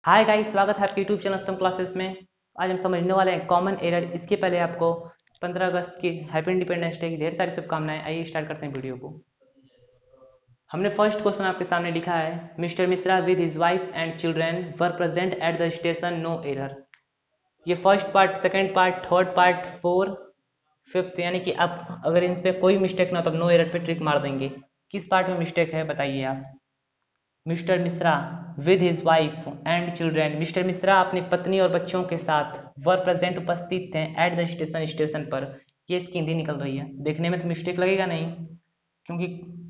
Hi guys, स्वागत है आपके यूट्यूब चैनल स्तंभ क्लासेस में। आज हम समझने वाले हैं कॉमन एरर। इसके पहले आपको 15 अगस्त की हैप्पी इंडिपेंडेंस डे की ढेर सारी शुभकामनाएं। आइए स्टार्ट करते हैं वीडियो को। हमने फर्स्ट क्वेश्चन आपके सामने लिखा है, mister Mishra with his wife and children were present at the station, no error. ये first part, second part, third part, four, fifth, यानी कि आप अगर इन पे कोई मिस्टेक ना तो नो एरर पे ट्रिक मार देंगे। किस पार्ट में मिस्टेक है बताइए आप। Mister Mishra with his wife and children, mister Mishra अपनी पत्नी और बच्चों के साथ वर प्रेजेंट उपस्थित थे एट द स्टेशन, स्टेशन पर। ये इसकी हिंदी निकल रही है। देखने में तो मिस्टेक लगेगा नहीं, क्योंकि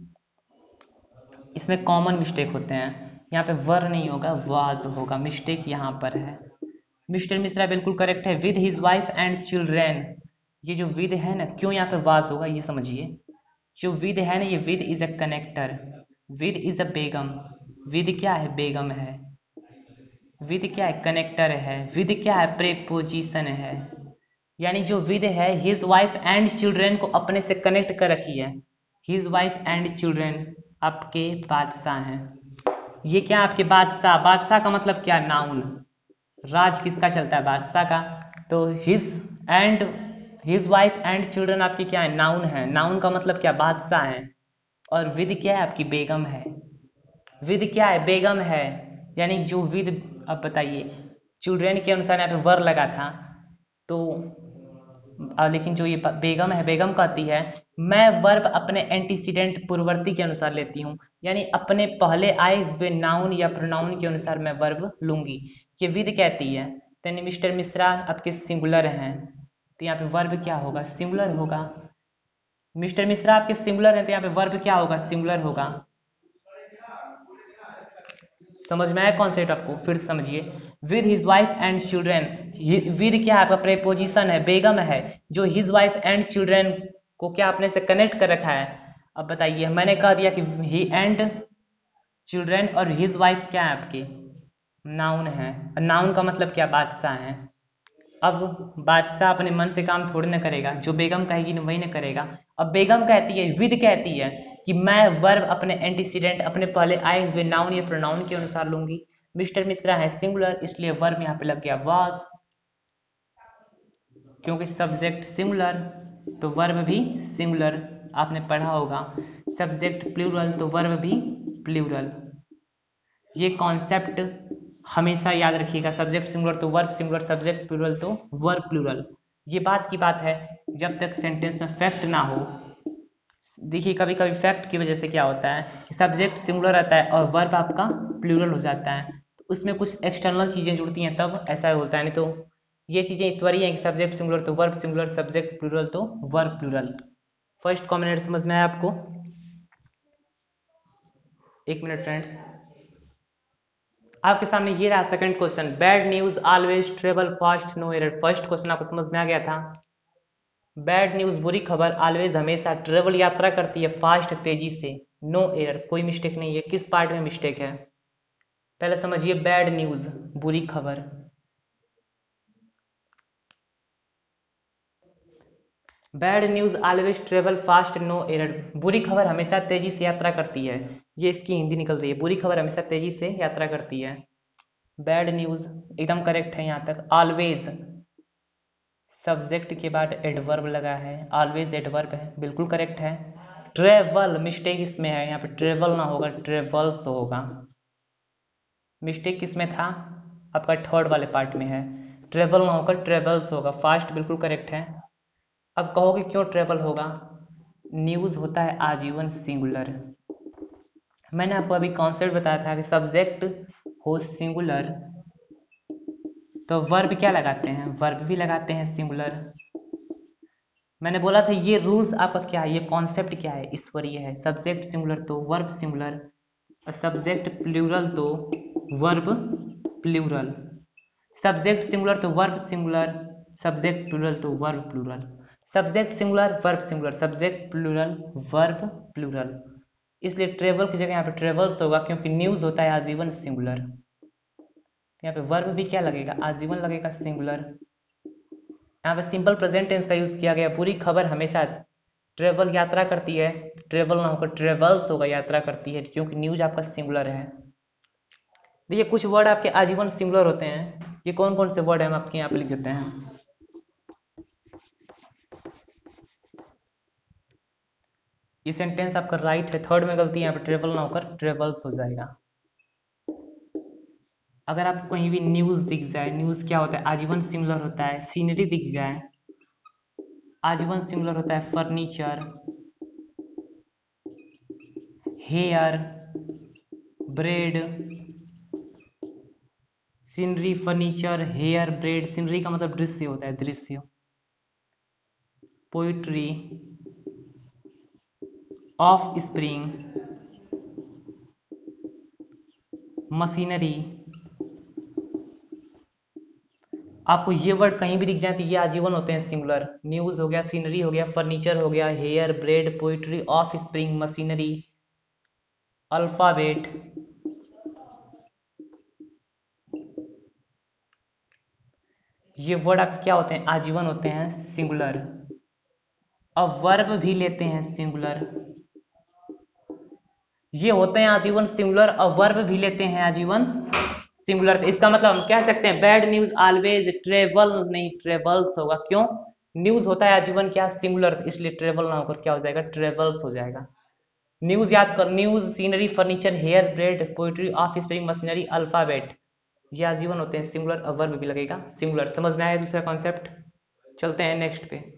इसमें कॉमन मिस्टेक होते हैं। यहाँ पे वर नहीं होगा, वाज होगा। मिस्टेक यहाँ पर है। मिस्टर मिश्रा बिल्कुल करेक्ट है। With his wife and children, ये जो विद है ना, क्यों यहाँ पे वाज होगा ये समझिए। जो विद है ना, ये with is a connector, with is a बेगम। विद क्या है? बेगम है। विद क्या है? कनेक्टर है। विद क्या है? प्रेपोजिशन है। यानी जो विद है, हिज वाइफ एंड चिल्ड्रेन को अपने से कनेक्ट कर रखी है। हिज वाइफ एंड चिल्ड्रेन आपके बादशाह हैं। ये क्या आपके बादशाह? बादशाह का मतलब क्या? नाउन। राज किसका चलता है? बादशाह का। तो हिज वाइफ एंड चिल्ड्रन आपकी क्या है? नाउन है। नाउन का मतलब क्या? बादशाह है। और विद क्या है? आपकी बेगम है। विद क्या है? बेगम है। यानी जो विद, अब बताइए, चिल्ड्रेन के अनुसार यहाँ पे वर लगा था, तो लेकिन जो ये बेगम है, बेगम कहती है मैं वर्ब अपने एंटीसीडेंट पूर्ववर्ती के अनुसार लेती हूँ, यानी अपने पहले आए हुए नाउन या प्रोनाउन के अनुसार मैं वर्ब लूंगी। ये विद कहती है। यानी मिस्टर मिश्रा आपके सिंगुलर हैं, तो यहाँ पे वर्ब क्या होगा? सिंगुलर होगा। मिस्टर मिश्रा आपके सिंगुलर हैं, तो यहाँ पे वर्ब क्या होगा? सिंगुलर होगा। समझ में आया कॉन्सेप्ट आपको? फिर समझिए। With his wife and children, with क्या है? आपका प्रेपोजिशन है, बेगम है, जो हिज वाइफ एंड चिल्ड्रेन को क्या अपने से कनेक्ट कर रखा है। अब बताइए, मैंने कह दिया कि ही एंड चिल्ड्रेन, और हिज वाइफ क्या है? आपके नाउन है। नाउन का मतलब क्या? बादशाह है। अब बादशाह अपने मन से काम थोड़ी ना करेगा, जो बेगम कहेगी ना वही ना करेगा। अब बेगम कहती है, विद कहती है कि मैं वर्ब अपने एंटीसीडेंट, अपने पहले आए हुए नाउन या प्रोनाउन के अनुसार लूंगी। मिस्टर मिश्रा है सिंगुलर, इसलिए वर्ब यहाँ पे लग गया वाज, क्योंकि सब्जेक्ट सिंगुलर तो वर्ब भी सिंगुलर। आपने पढ़ा होगा सब्जेक्ट प्लूरल तो वर्ब भी प्लूरल। ये कॉन्सेप्ट हमेशा याद रखिएगा। सब्जेक्ट सिंगुलर तो वर्ब सिंगुलर, सब्जेक्ट प्लूरल तो वर्ब प्लूरल। ये बात की बात है जब तक सेंटेंस में फैक्ट ना हो। देखिए, कभी कभी फैक्ट की वजह से क्या होता है कि सब्जेक्ट सिंगुलर रहता है और वर्ब आपका प्लूरल हो जाता है, तो उसमें कुछ एक्सटर्नल चीजें जुड़ती हैं, तब ऐसा होता है। नहीं तो ये चीजें ईश्वरीय हैं कि सब्जेक्ट सिंगुलर तो वर्ब सिंगुलर, सब्जेक्ट प्लूरल तो वर्ब प्लूरल। फर्स्ट कॉम्बिनेट समझ में आया आपको? एक मिनट फ्रेंड्स, आपके सामने ये रहा second question. Bad news always travel fast, no error. First question आपको समझ में आ गया था। बैड न्यूज, बुरी खबर, ऑलवेज हमेशा, ट्रेवल यात्रा करती है, फास्ट तेजी से, नो एरर कोई मिस्टेक नहीं है। किस पार्ट में मिस्टेक है पहले समझिए। बैड न्यूज बुरी खबर, bad news always travel fast, no error. बुरी खबर हमेशा तेजी से यात्रा करती है, ये इसकी हिंदी निकल रही है। बुरी खबर हमेशा तेजी से यात्रा करती है। बैड न्यूज एकदम करेक्ट है यहाँ तक। ऑलवेज सब्जेक्ट के बाद एडवर्ब लगा है, ऑलवेज एडवर्ब है, बिल्कुल करेक्ट है। ट्रेवल मिस्टेक इसमें है, यहाँ पे ट्रेवल ना होगा, ट्रेवल्स होगा। मिस्टेक किसमें था? आपका थर्ड वाले पार्ट में है। ट्रेवल ना होकर ट्रेवल्स होगा। फास्ट बिल्कुल करेक्ट है। अब कहोगे क्यों ट्रेवल होगा? न्यूज होता है आजीवन सिंगुलर। मैंने आपको अभी कॉन्सेप्ट बताया था कि सब्जेक्ट हो सिंगुलर तो वर्ब क्या लगाते हैं? वर्ब भी लगाते हैं सिंगुलर। मैंने बोला था ये रूल्स आपका क्या है, ये कॉन्सेप्ट क्या है? ईश्वरीय है। सब्जेक्ट सिंगुलर तो वर्ब सिंगुलर, और सब्जेक्ट प्लूरल तो वर्ब प्लूरल। सब्जेक्ट सिंगुलर तो वर्ब सिंगुलर, सब्जेक्ट प्लूरल तो verb plural. Subject singular verb singular, subject plural verb plural. इसलिए ट्रेवल की जगह यहाँ पे ट्रेवल्स होगा, क्योंकि न्यूज होता है आजीवन सिंगुलर। यहाँ पे वर्ब भी क्या लगेगा? आजीवन लगेगा, सिंगुलर। यहाँ पे सिंपल प्रेजेंट टेंस का यूज किया गया। बुरी खबर हमेशा ट्रेवल यात्रा करती है, ट्रेवल ना होकर ट्रेवल्स होगा, यात्रा करती है, क्योंकि न्यूज आपका सिंगुलर है। देखिए कुछ वर्ड आपके आजीवन सिंगुलर होते हैं, ये कौन कौन से वर्ड हैं हम आपके यहाँ पे लिख देते हैं। ये सेंटेंस आपका राइट है, थर्ड में गलती है, यहाँ पे ट्रेवल ना होकर ट्रेवल्स हो जाएगा। अगर आपको कहीं भी न्यूज़ दिख जाए, न्यूज़ क्या होता है, आजीवन सिमिलर होता है। सीनरी दिख जाए, आजीवन सिमिलर होता है। Furniture, hair, bread, scenery, furniture, hair, bread. Scenery का मतलब दृश्य होता है, दृश्य। Poetry, offspring, machinery. आपको ये वर्ड कहीं भी दिख जाए तो ये आजीवन होते हैं सिंगुलर। न्यूज़ हो गया, सीनरी हो गया, फर्नीचर हो गया, hair, bread, poetry, offspring, machinery, alphabet. ये वर्ड आपके क्या होते हैं, आजीवन होते हैं, सिंगुलर। अब वर्ब भी लेते हैं सिंगुलर, ये होते हैं आजीवन सिंगुलर। और वर्ब भी लेते हैं आजीवन सिंगुलर। तो इसका मतलब हम कह सकते हैं बैड न्यूज ऑलवेज ट्रेवल, नहीं ट्रेवल्स होगा। क्यों, न्यूज होता है आजीवन क्या, सिंगुलर, तो इसलिए ट्रेवल ना होकर क्या हो जाएगा, ट्रेवल्स हो जाएगा। न्यूज याद कर, news, scenery, furniture, hair, bread, poetry, offspring, machinery, alphabet, ये आजीवन होते हैं सिंगुलर। और वर्ब भी लगेगा सिंगुलर। समझ में आया दूसरा कॉन्सेप्ट। चलते हैं नेक्स्ट पे।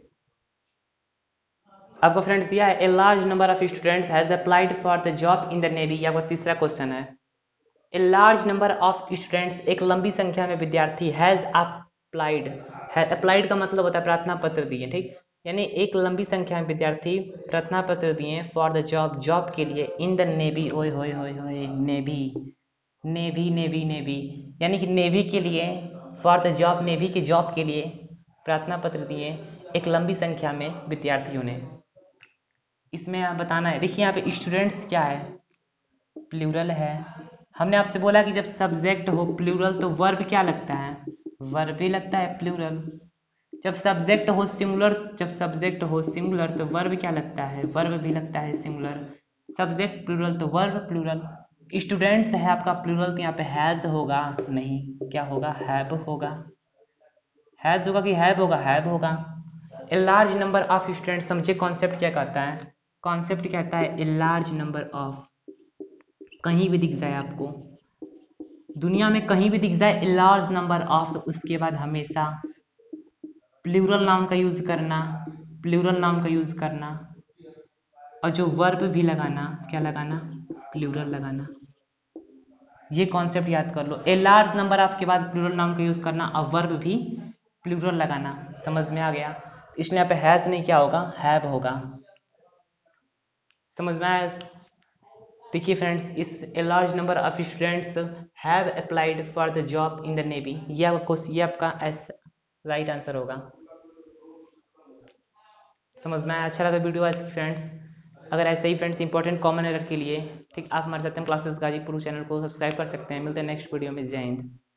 आपको फ्रेंड दिया है, a large number of students has applied for the job in the navy. आपका तीसरा क्वेश्चन है, a large number of students, एक लंबी संख्या में विद्यार्थी, हैज अप्लाइड। अप्लाइड का मतलब होता है प्रार्थना पत्र दिए, ठीक। यानी एक लंबी संख्या में विद्यार्थी प्रार्थना पत्र दिए फॉर द जॉब, जॉब के लिए, इन द नेवी, ओए होए होए होए, नेवी, नेवी नेवी नेवी, यानी कि नेवी के लिए, फॉर द जॉब, नेवी के जॉब के लिए प्रार्थना पत्र दिए एक लंबी संख्या में विद्यार्थियों ने। इसमें आप बताना है, देखिए यहाँ पे स्टूडेंट्स क्या है, प्लूरल है। हमने आपसे बोला कि जब सब्जेक्ट हो प्लूरल तो वर्ब क्या लगता है, वर्ब भी लगता है प्लूरल। जब सब्जेक्ट हो सिंगुलर, जब सब्जेक्ट हो सिंगुलर तो वर्ब क्या लगता है, वर्ब भी लगता है सिंगुलर। सब्जेक्ट प्लूरल तो वर्ब प्लूरल। स्टूडेंट्स है आपका प्लूरल, तो यहाँ पे हैज होगा, नहीं क्या होगा, हैव होगा। हैज होगा कि हैव होगा, हैव होगा। A large number of student, समझे कॉन्सेप्ट क्या कहता है, कॉन्सेप्ट कहता है ए लार्ज नंबर ऑफ, कहीं भी दिख जाए आपको दुनिया में, कहीं भी दिख जाए ए लार्ज नंबर ऑफ, तो उसके बाद हमेशा प्लूरल नाउन का यूज करना, प्लूरल नाउन का यूज करना। और जो वर्ब भी लगाना, क्या लगाना, प्लूरल लगाना। ये कॉन्सेप्ट याद कर लो, ए लार्ज नंबर ऑफ के बाद प्लूरल नाउन का यूज करना और वर्ब भी प्लूरल लगाना। समझ में आ गया। इसलिए यहाँ पे हैज नहीं, क्या होगा, हैव होगा। समझ में आया। देखिए फ्रेंड्स, इस a large number of students have applied for the job in the navy, ये आपका राइट आंसर होगा। समझ में आया। अच्छा लगा वीडियो आज की फ्रेंड्स। अगर ऐसे ही फ्रेंड्स इंपॉर्टेंट कॉमन एरर के लिए, ठीक, आप हमारे साथ क्लासेस गाजीपुर चैनल को सब्सक्राइब कर सकते हैं। मिलते हैं नेक्स्ट वीडियो में। जय हिंद।